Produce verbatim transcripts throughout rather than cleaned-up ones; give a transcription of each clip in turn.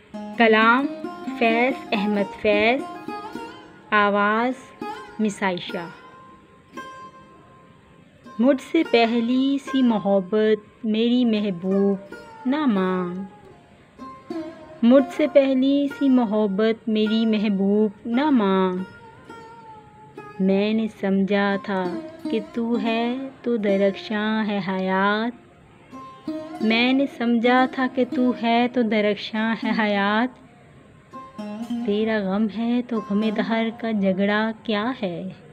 कलाम फैज़ अहमद फैज़। आवाज़ मिसाइशा। मुझसे पहली सी मोहब्बत मेरी महबूब ना मांग, मुझसे पहली सी मोहब्बत मेरी महबूब ना मांग। मैंने समझा था कि तू है तो दरख्शां है हयात, मैंने समझा था कि तू है तो दरख्शां है हयात। तेरा गम है तो गमे दहर का झगड़ा क्या है,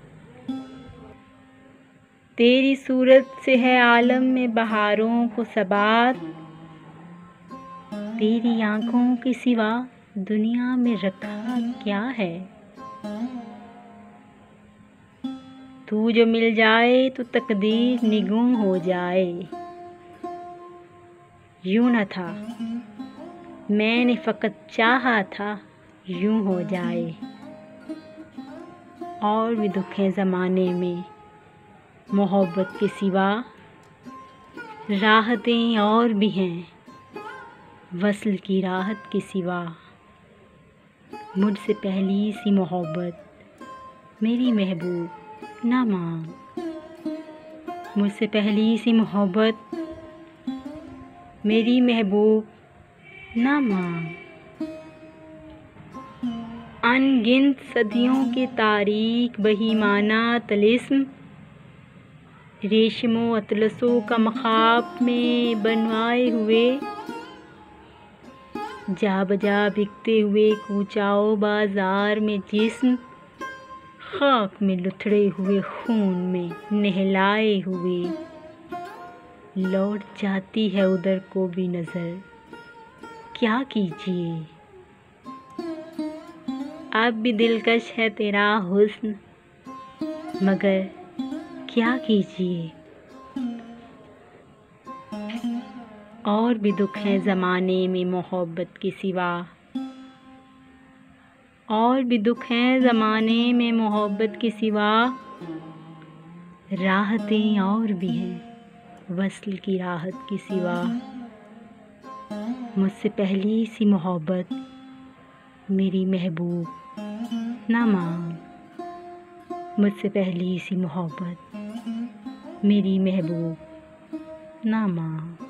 तेरी सूरत से है आलम में बहारों को सबात। तेरी आँखों के सिवा दुनिया में रखा क्या है, तू जो मिल जाए तो तकदीर निगूं हो जाए। यूं न था मैंने फ़कत चाहा था यूं हो जाए। और भी दुख है ज़माने में मोहब्बत के सिवा, राहतें और भी हैं वस्ल की राहत के सिवा। मुझसे पहली सी मोहब्बत मेरी महबूब ना मांग, मुझसे पहली सी मोहब्बत मेरी महबूब ना मांग। अनगिनत सदियों की तारीख बहीमाना तलिस्म, रेशमो अतलसों का मखाब में बनवाए हुए, जा बजा बिकते हुए कूचाओ बाजार में जिस्म, खाक में लुथड़े हुए खून में नहलाए हुए। लौट जाती है उधर को भी नज़र क्या कीजिए, अब भी दिलकश है तेरा हुस्न मगर क्या कीजिए। और भी दुख है ज़माने में मोहब्बत के सिवा, और भी दुख है ज़माने में मोहब्बत के सिवा। राहतें और भी हैं वस्ल की राहत के सिवा। मुझसे पहली सी मोहब्बत मेरी महबूब ना मांग, मुझसे पहली सी मोहब्बत मेरी महबूब ना मांग।